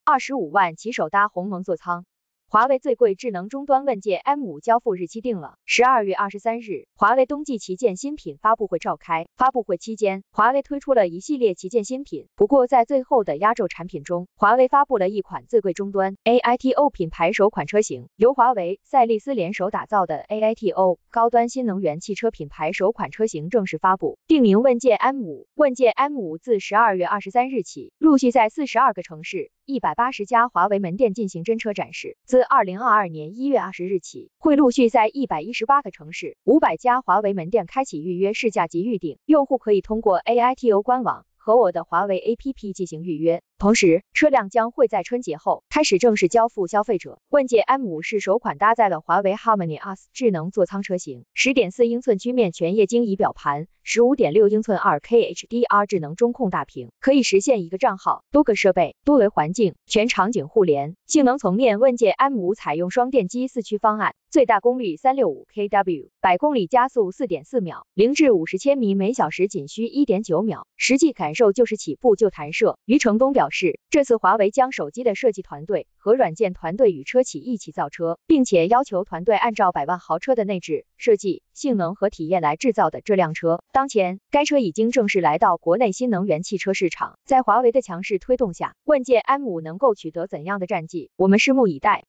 25万起手搭鸿蒙座舱。华为最贵智能终端问界 M5 交付日期定了，12月23日，华为冬季旗舰新品发布会召开。发布会期间，华为推出了一系列旗舰新品。不过在最后的压轴产品中，华为发布了一款最贵终端 AITO 品牌首款车型，由华为、赛力斯联手打造的 AITO 高端新能源汽车品牌首款车型正式发布，定名问界 M5。问界 M5 自12月23日起，陆续在42个城市、180家华为门店进行真车展示。自2022年1月20日起，会陆续在118个城市、500家华为门店开启预约试驾及预订，用户可以通过 AITO 官网和我的华为 APP 进行预约。同时，车辆将会在春节后开始正式交付消费者。问界 M5 是首款搭载了华为 Harmony OS 智能座舱车型，10.4英寸曲面全液晶仪表盘，15.6英寸 2K HDR 智能中控大屏，可以实现一个账号、多个设备、多维环境、全场景互联。性能层面，问界 M5 采用双电机4驱方案，最大功率365 kW，100公里加速 4.4秒，0至50千米每小时仅需 1.9秒，实际感受就是起步就弹射。余承东表示，这次华为将手机的设计团队和软件团队与车企一起造车，并且要求团队按照100万豪车的内置、设计、性能和体验来制造的这辆车。当前，该车已经正式来到国内新能源汽车市场。在华为的强势推动下，问界 M5 能够取得怎样的战绩，我们拭目以待。